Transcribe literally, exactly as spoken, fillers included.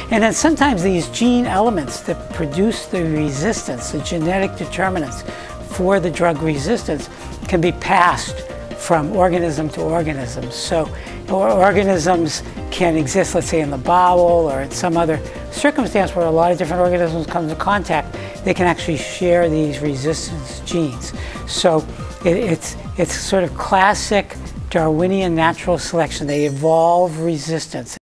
And then sometimes these gene elements that produce the resistance, the genetic determinants for the drug resistance, can be passed from organism to organism. So organisms can exist, let's say, in the bowel or in some other circumstance where a lot of different organisms come into contact. They can actually share these resistance genes. So it, it's, it's sort of classic Darwinian natural selection. They evolve resistance.